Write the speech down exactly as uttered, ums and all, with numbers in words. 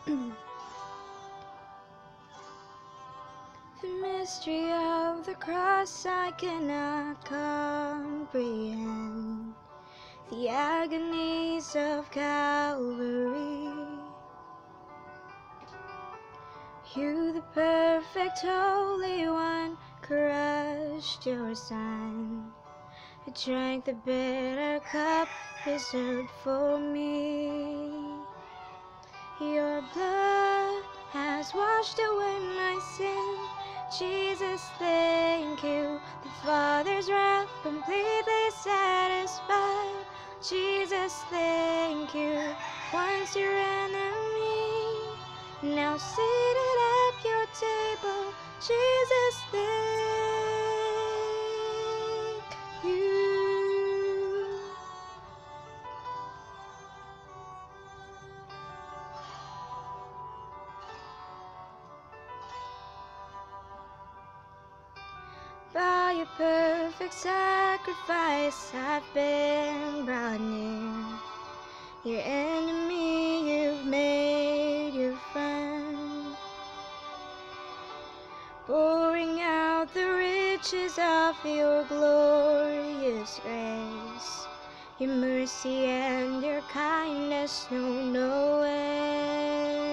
The mystery of the cross I cannot comprehend, the agonies of Calvary. You, the perfect Holy One, crushed your Son, who drank the bitter cup reserved for me. Your blood has washed away my sin. Jesus, thank you. The Father's wrath completely satisfied. Jesus, thank you. Once your enemy, now seated at your table. Jesus, thank you. By your perfect sacrifice, I've been brought near. Your enemy you've made your friend, pouring out the riches of your glorious grace. Your mercy and your kindness know no end.